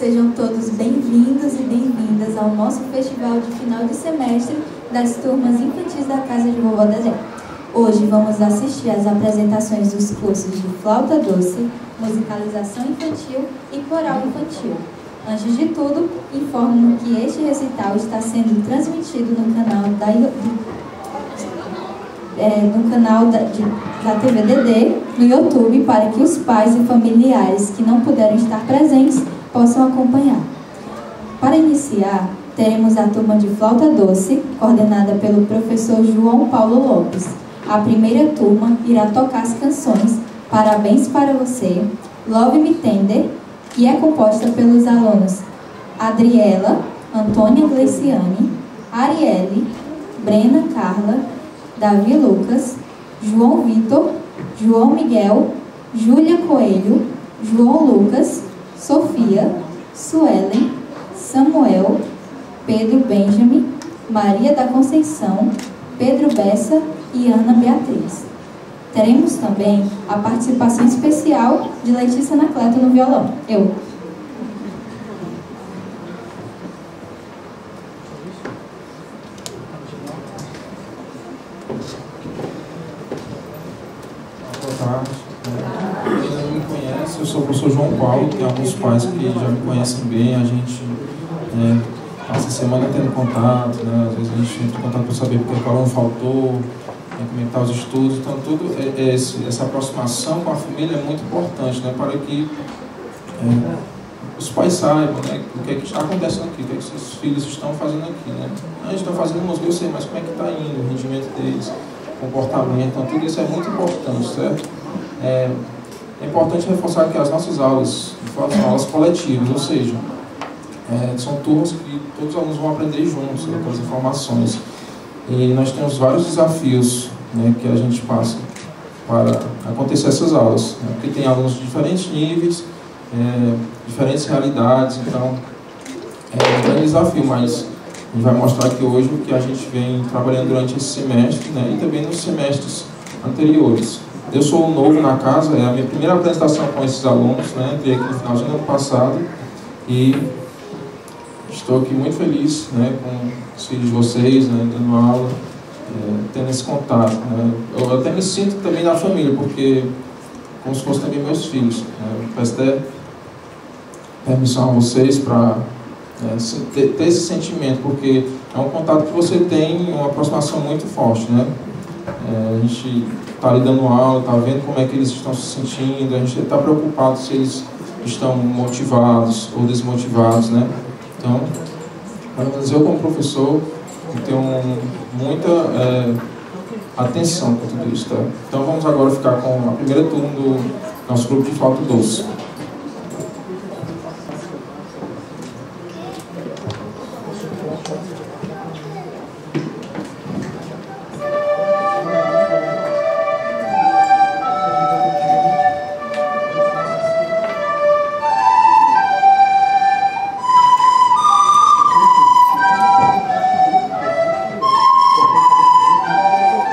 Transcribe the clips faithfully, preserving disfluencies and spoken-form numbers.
Sejam todos bem-vindos e bem-vindas ao nosso festival de final de semestre das turmas infantis da Casa de Vovó Dedé. Hoje vamos assistir às apresentações dos cursos de flauta doce, musicalização infantil e coral infantil. Antes de tudo, informo que este recital está sendo transmitido no canal da, é, no canal da, de, da T V Dedé no YouTube, para que os pais e familiares que não puderam estar presentes possam acompanhar. Para iniciar, teremos a turma de flauta doce, coordenada pelo professor João Paulo Lopes. A primeira turma irá tocar as canções Parabéns para Você, Love Me Tender, que é composta pelos alunos Adriela, Antônia Gleiciane, Arielle, Brena Carla, Davi Lucas, João Vitor, João Miguel, Júlia Coelho, João Lucas, Sofia, Suelen, Samuel, Pedro Benjamin, Maria da Conceição, Pedro Bessa e Ana Beatriz. Teremos também a participação especial de Letícia Anacleto no violão. Eu. Boa tarde. Quem não me conhece, eu sou o professor João Paulo, tem alguns pais que já me conhecem bem, a gente é, passa a semana tendo contato, né? Às vezes a gente entra em contato para saber porque o aluno faltou, como é que tá os estudos, então tudo esse, essa aproximação com a família é muito importante, né, para que é, os pais saibam, né, o que é que está acontecendo aqui, o que é que seus filhos estão fazendo aqui, né. A gente está fazendo música, eu sei, mas como é que está indo o rendimento deles, comportamento, então tudo isso é muito importante, certo? É, é importante reforçar que as nossas aulas são aulas coletivas, ou seja, é, são turmas que todos os alunos vão aprender juntos, né, com as informações. E nós temos vários desafios, né, que a gente passa para acontecer essas aulas, né, porque tem alunos de diferentes níveis, é, diferentes realidades, então é um grande desafio, mas a gente vai mostrar aqui hoje o que a gente vem trabalhando durante esse semestre, né, e também nos semestres anteriores. Eu sou novo na casa, é a minha primeira apresentação com esses alunos, né, entrei aqui no final do ano passado e estou aqui muito feliz, né, com os filhos de vocês, né, dando aula, é, tendo esse contato, né. Eu até me sinto também na família, porque como se fossem também meus filhos, né. Peço até permissão a vocês para é, ter, ter esse sentimento, porque é um contato que você tem, uma aproximação muito forte, né. É, a gente está ali dando aula, está vendo como é que eles estão se sentindo, a gente está preocupado se eles estão motivados ou desmotivados, né. Então, pelo menos eu como professor, eu tenho muita é, atenção para tudo isso, tá? Então vamos agora ficar com a primeira turma do nosso grupo de flauta doce.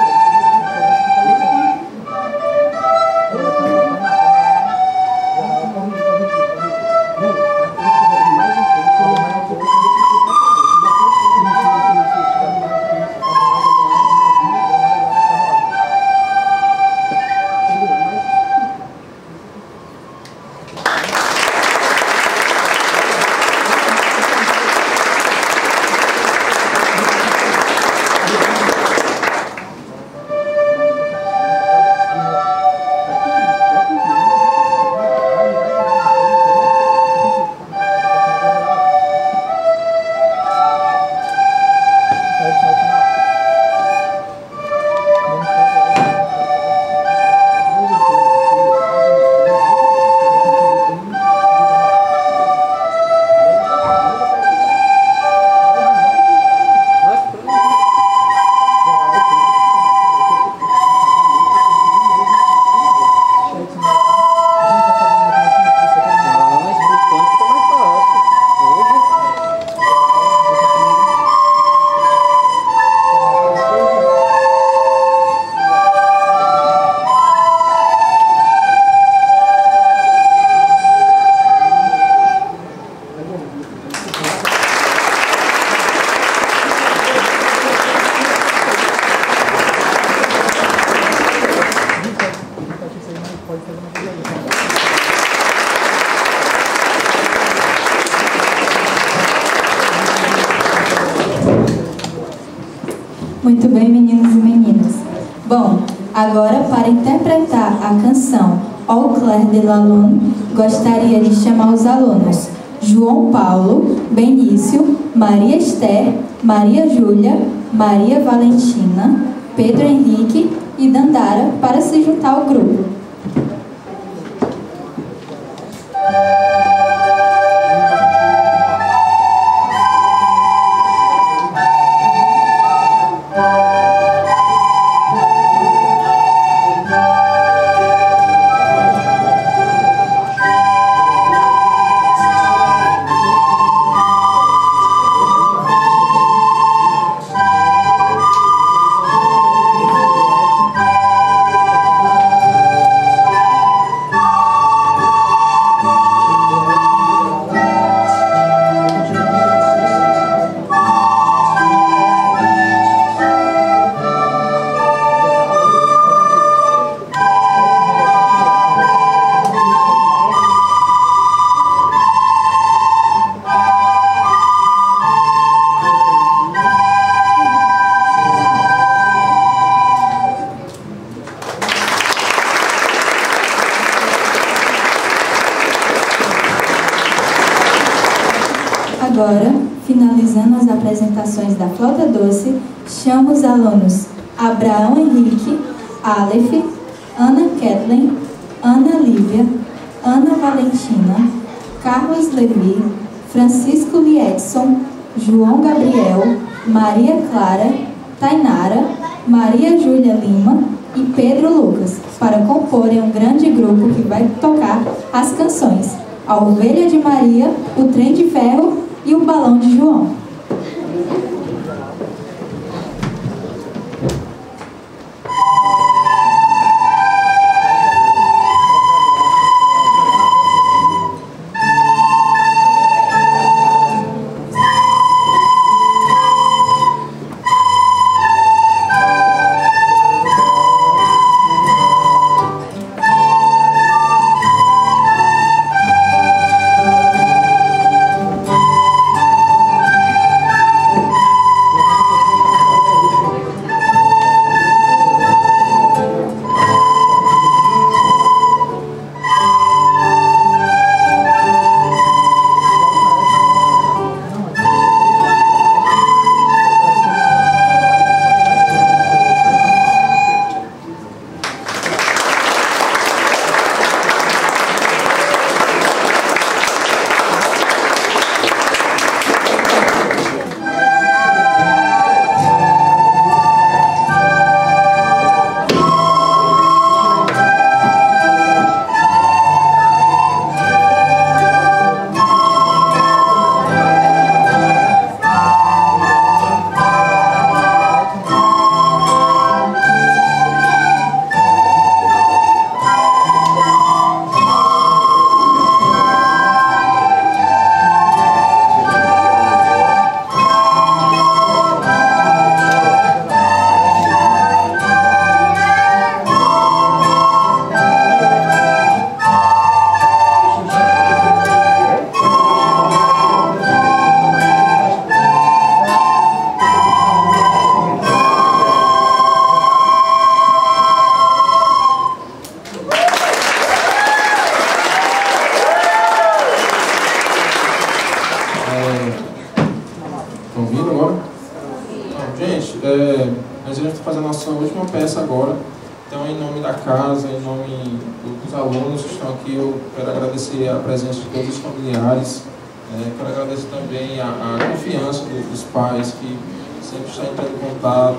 Thank you. Muito bem, meninos e meninas. Bom, agora para interpretar a canção Au clair de la lune, gostaria de chamar os alunos João Paulo, Benício, Maria Esther, Maria Júlia, Maria Valentina, Pedro Henrique e Dandara para se juntar ao grupo. Agora, finalizando as apresentações da Flauta Doce, chamo os alunos Abraão Henrique, Aleph, Ana Kathleen, Ana Lívia, Ana Valentina, Carlos Levi, Francisco Liedson, João Gabriel, Maria Clara, Tainara, Maria Júlia Lima e Pedro Lucas, para comporem um grande grupo que vai tocar as canções A Ovelha de Maria, O Trem de Ferro e O Balão de João. É, nós iremos fazer a nossa última peça agora. Então, em nome da casa, em nome dos alunos que estão aqui, eu quero agradecer a presença de todos os familiares. É, quero agradecer também a, a confiança do, dos pais, que sempre estão entrando em contato,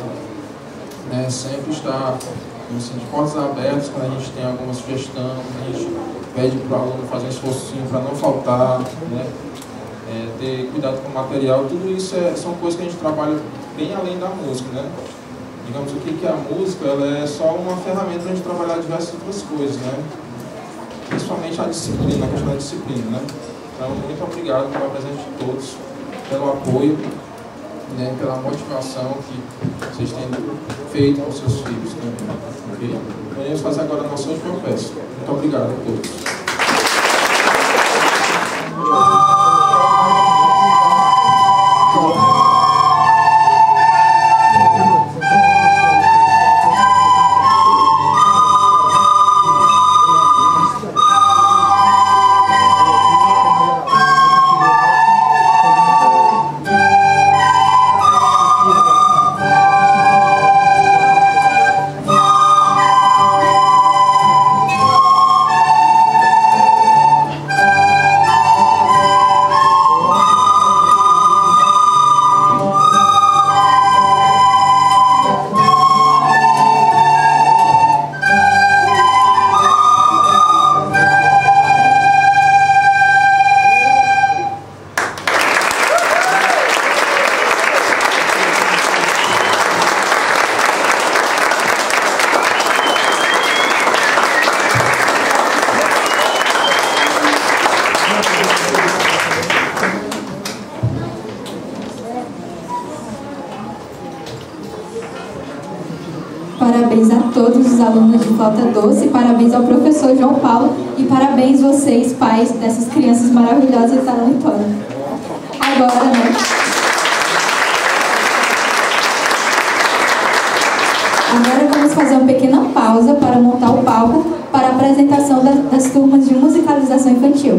né, sempre está assim, de portas abertas quando a gente tem alguma sugestão, a gente pede para o aluno fazer um esforcinho para não faltar, né, é, ter cuidado com o material. Tudo isso é, são coisas que a gente trabalha bem além da música, né? Digamos, o que que é a música? Ela é só uma ferramenta para a gente trabalhar diversas outras coisas, né? Principalmente a disciplina, a questão da disciplina, né? Então, muito obrigado pela presença de todos, pelo apoio, né, pela motivação que vocês têm feito com seus filhos também. Okay? Vamos fazer agora a nossa última peça. Muito obrigado a todos. todos os alunos de Flauta Doce, parabéns ao professor João Paulo e parabéns vocês, pais dessas crianças maravilhosas e talentosas. Agora, né? Agora vamos fazer uma pequena pausa para montar o palco para a apresentação das, das turmas de musicalização infantil.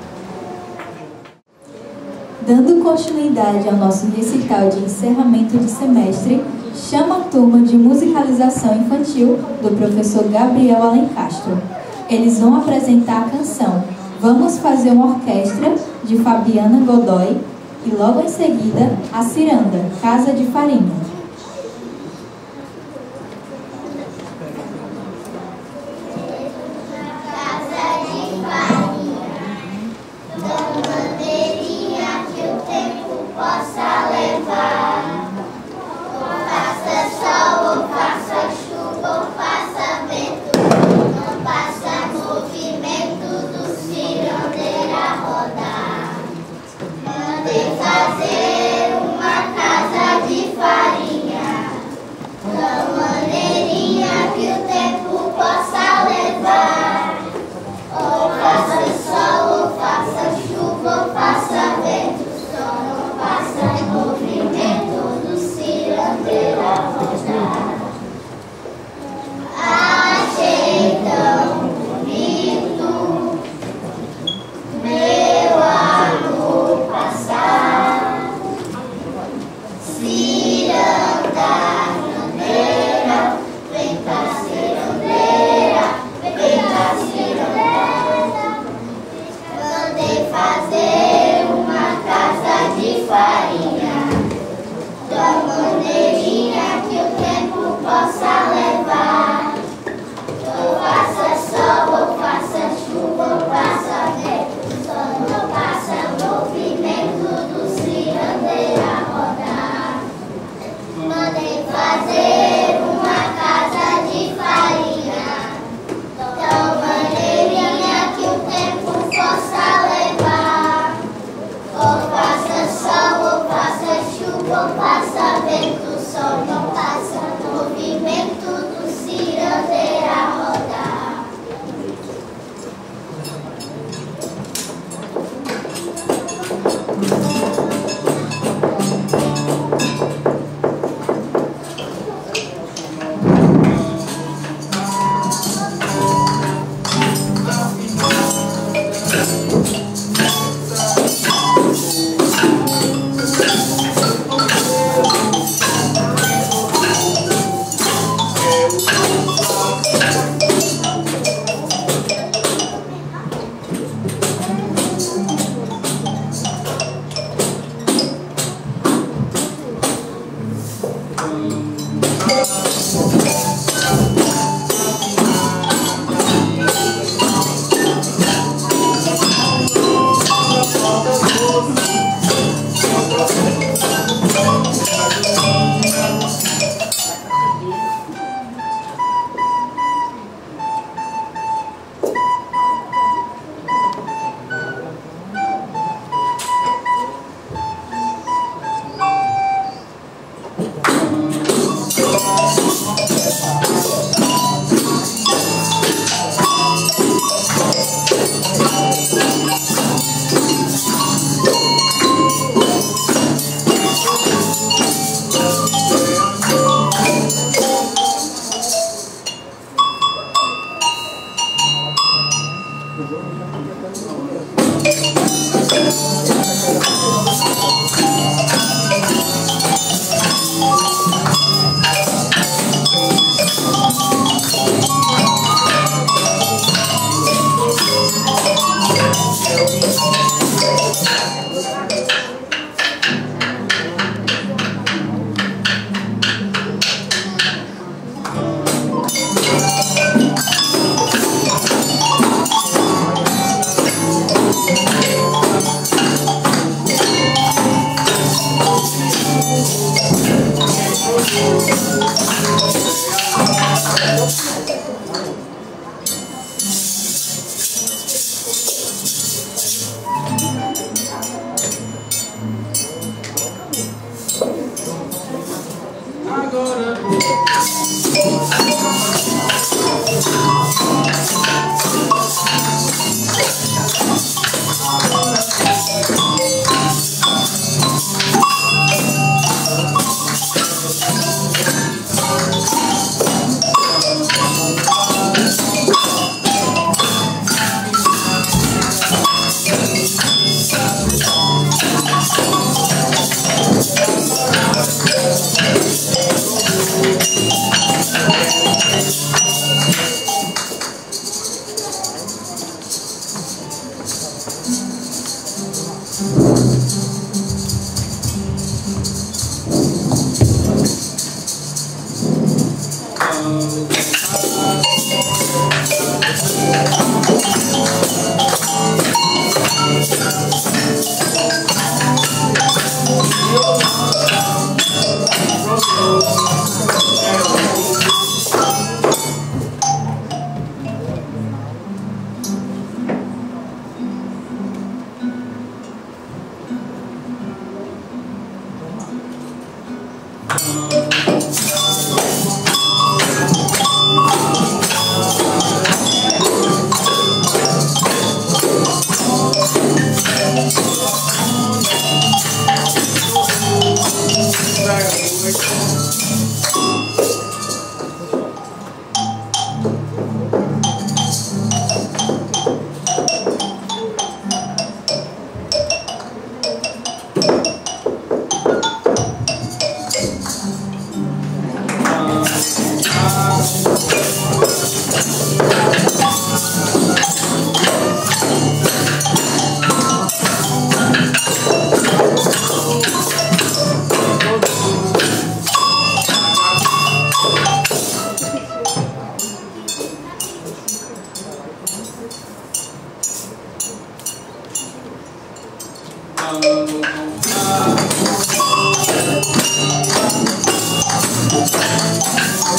Dando continuidade ao nosso recital de encerramento de semestre, chama a turma de musicalização infantil do professor Gabriel Alencastro. Eles vão apresentar a canção Vamos Fazer uma Orquestra, de Fabiana Godoy, e logo em seguida, a ciranda Casa de Farinha.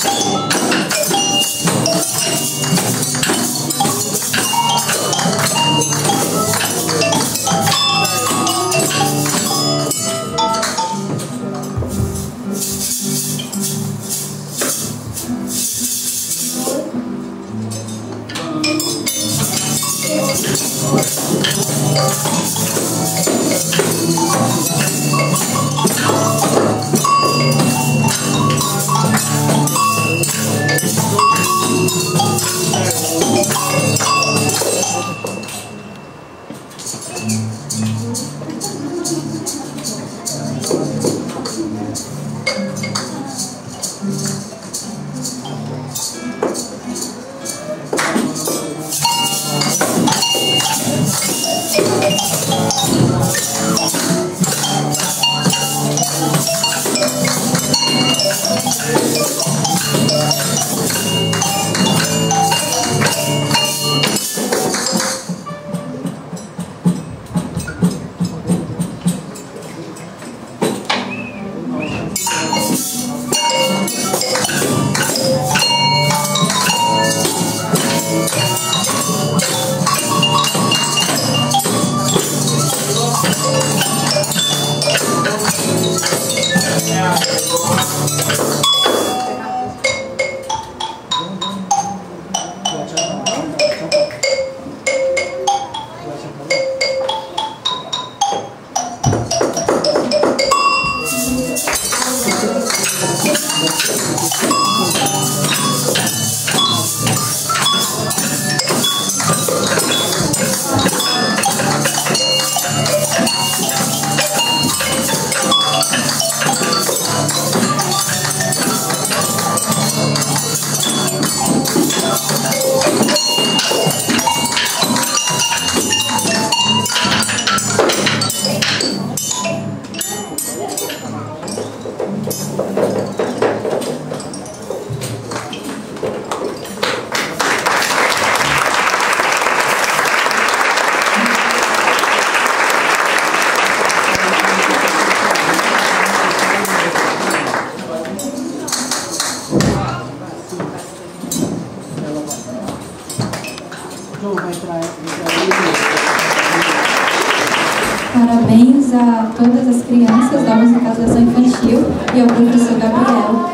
Parabéns a todas as crianças da musicalização infantil e ao professor Gabriel.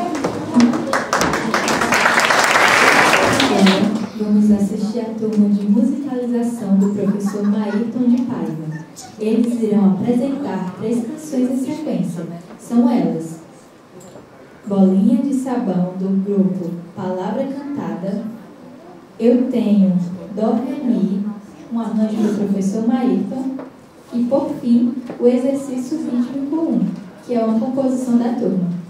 Vamos assistir a turma de musicalização do professor Maírton de Paiva. Eles irão apresentar três canções em sequência. São elas: Bolinha de Sabão, do grupo Palavra Cantada, Eu Tenho Dó Ré Mi, um arranjo do professor Maírton, e, por fim, o exercício rítmico um, que é uma composição da turma.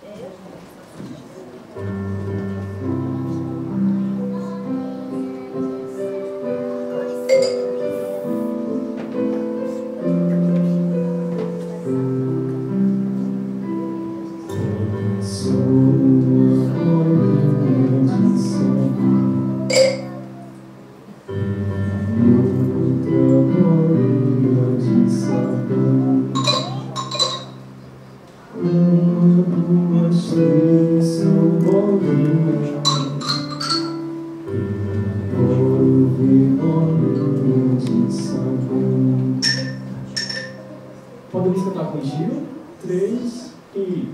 Podemos cantar com o Gil? Três e...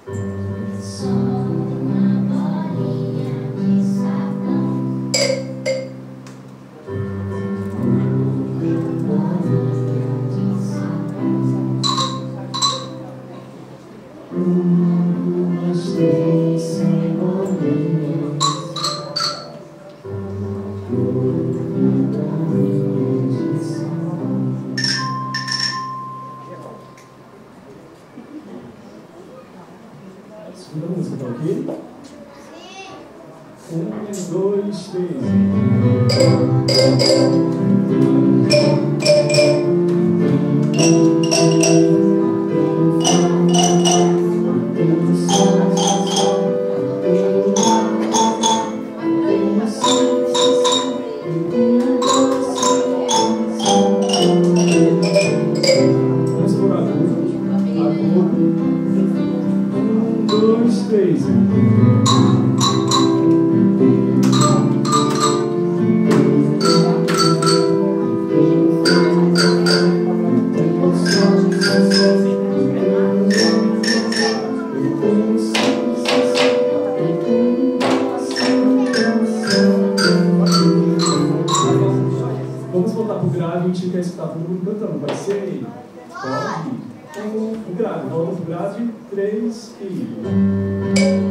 Segunda música, tá ok? Um, dois, três. Vamos por agora. Um, dois, três. quer escutar todo mundo cantando. Vai ser? Pode? Então, o grave. Volta pro grave. Três e...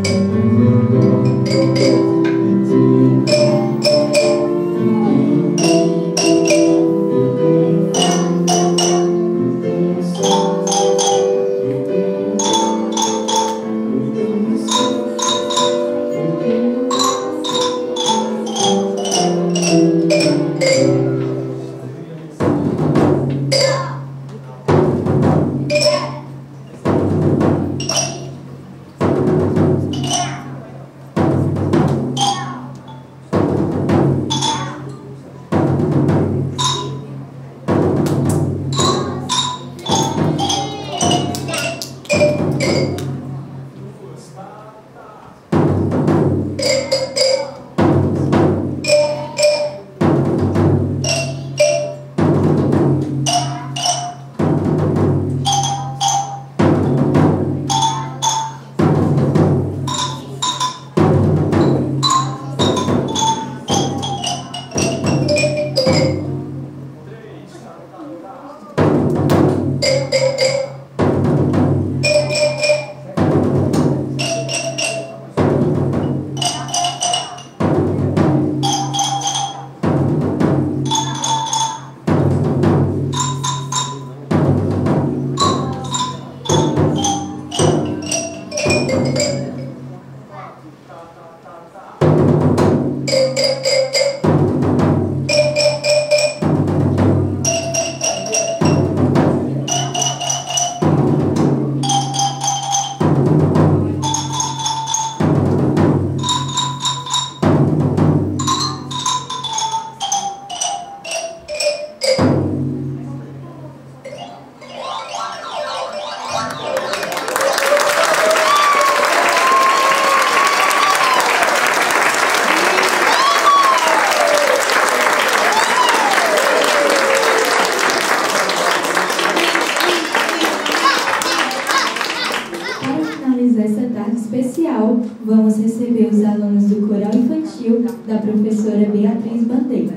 Especial, vamos receber os alunos do Coral Infantil da professora Beatriz Bandeira.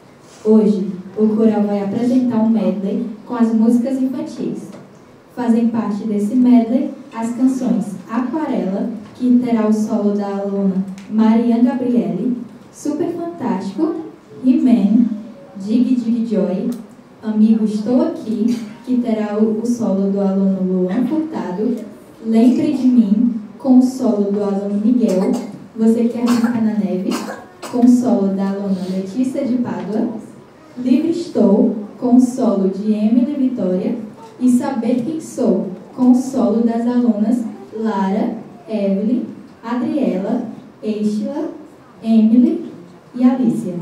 Hoje, o coral vai apresentar um medley com as músicas infantis. Fazem parte desse medley as canções Aquarela, que terá o solo da aluna Marian Gabriele, Super Fantástico, He-Man, Dig Dig Joy, Amigo Estou Aqui, que terá o solo do aluno Luan Furtado, Lembre de Mim, com o solo do aluno Miguel, Você Quer Brincar na Neve, com o solo da aluna Letícia de Pádua, Livre Estou, com o solo de Emily Vitória, e Saber Quem Sou, com o solo das alunas Lara, Evelyn, Adriela, Estila, Emily e Alicia.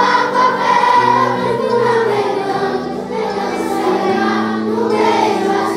Pinto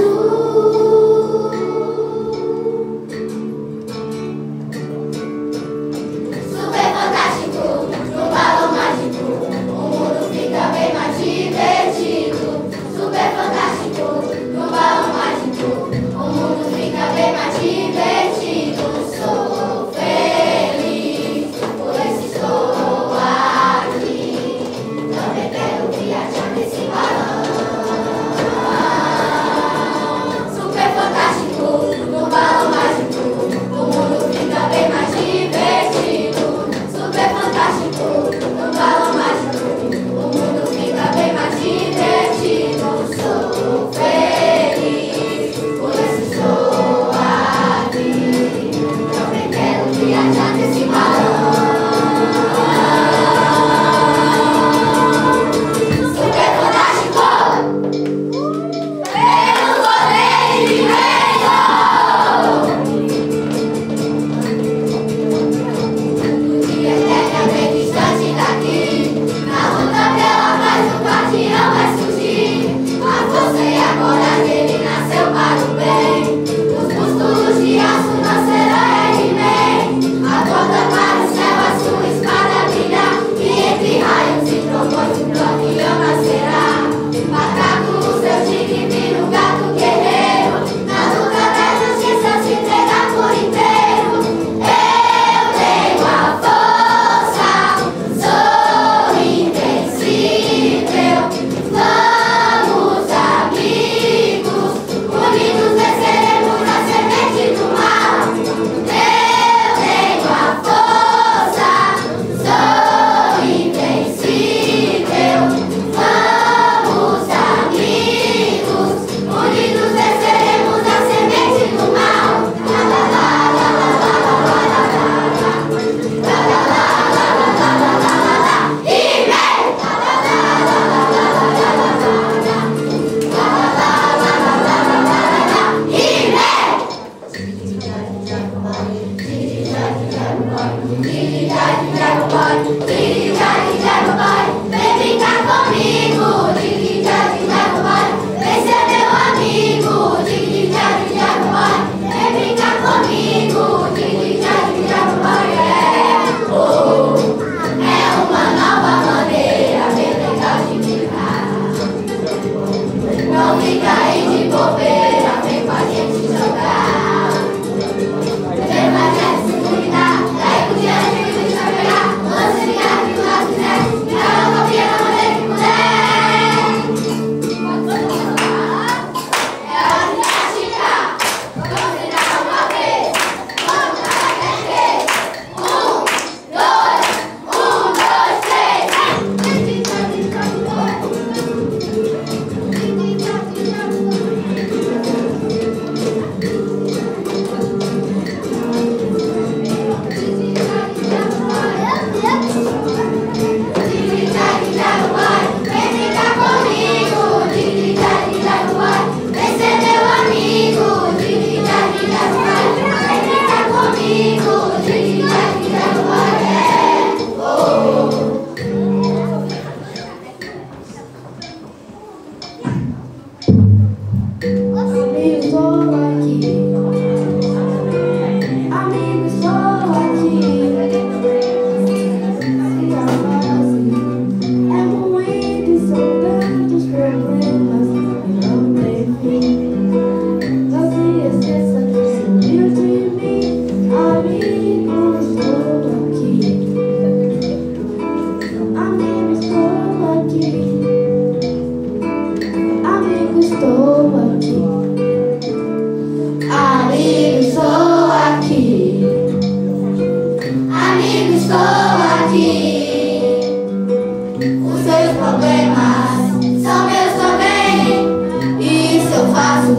fim. Não se esqueça que sumiu de mim, amigo, estou aqui. Amigo, estou aqui. Amigo, estou aqui. Amigo, estou aqui. Amigo, estou aqui. Os seus problemas são meus também. E se eu faço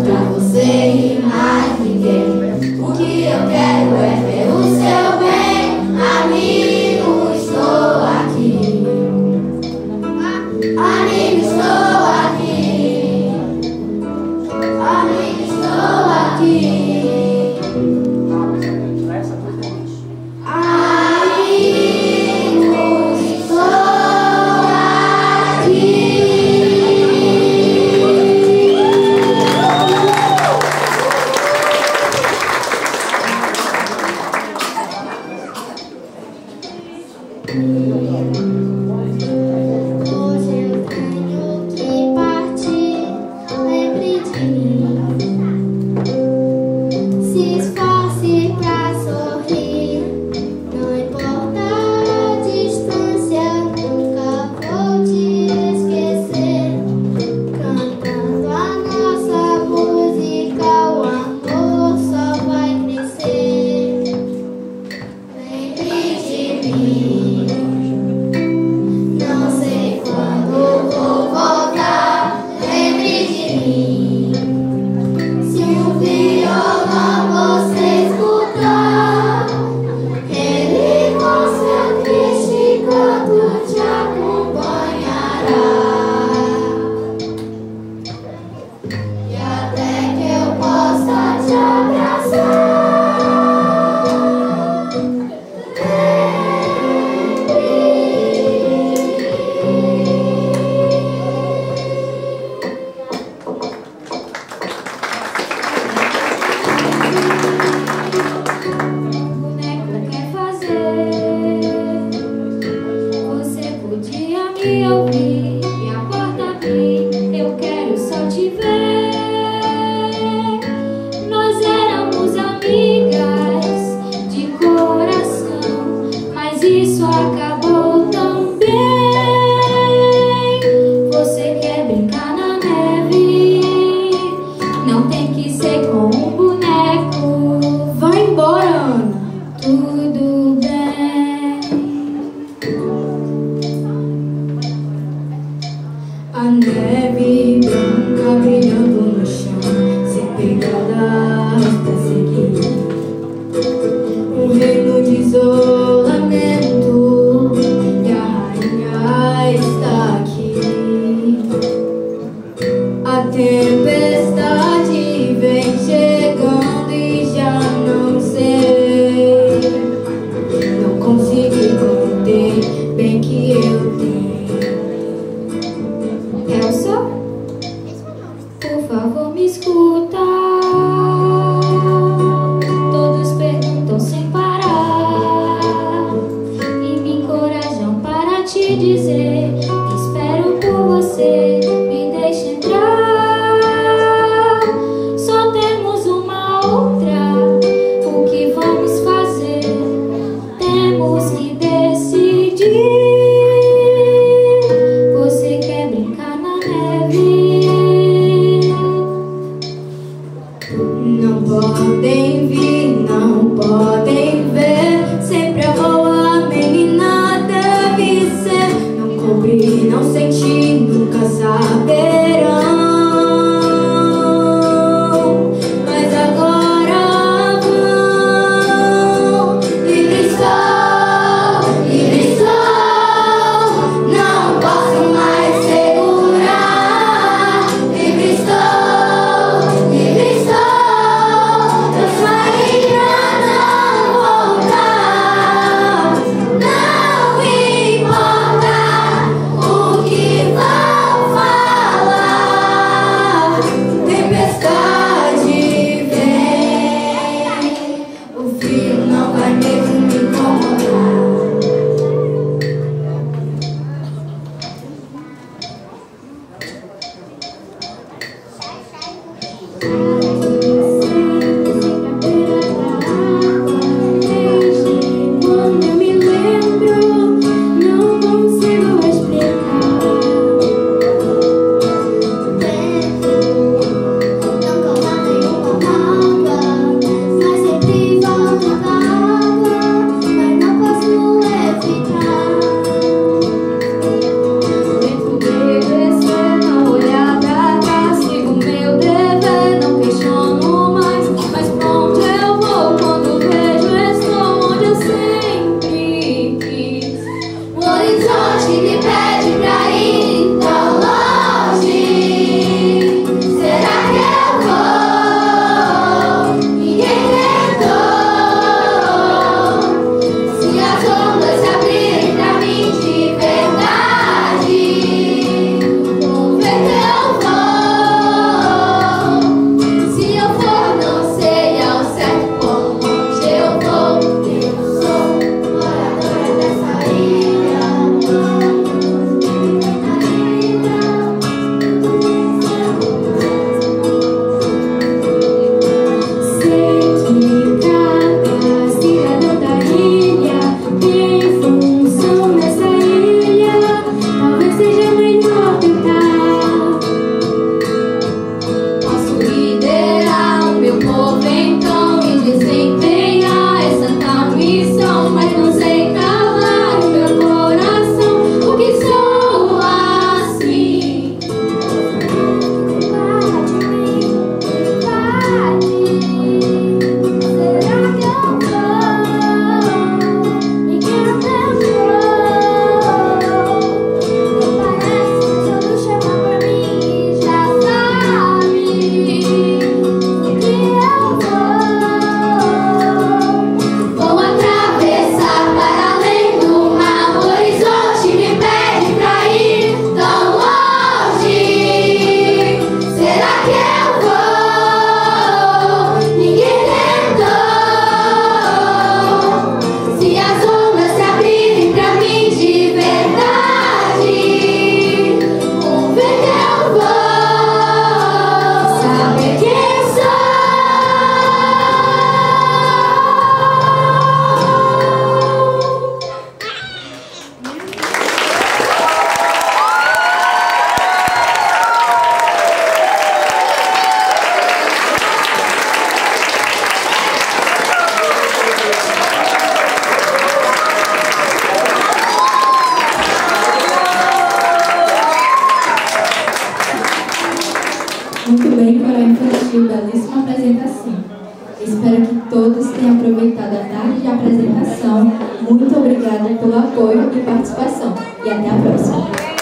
Muito bem, Coral Infantil, belíssima apresentação. Espero que todos tenham aproveitado a tarde de apresentação. Muito obrigada pelo apoio e participação. E até a próxima.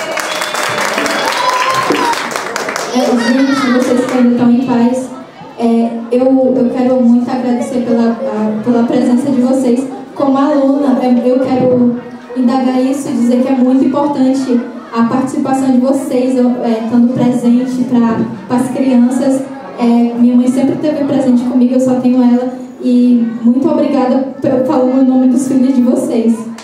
É, gente, vocês que ainda estão em paz, é, eu, eu quero muito agradecer pela, a, pela presença de vocês. Como aluna, eu quero indagar isso e dizer que é muito importante a participação de vocês, eu, é, estando presente para as crianças. É, minha mãe sempre esteve presente comigo, eu só tenho ela. E muito obrigada por falar o nome dos filhos de vocês.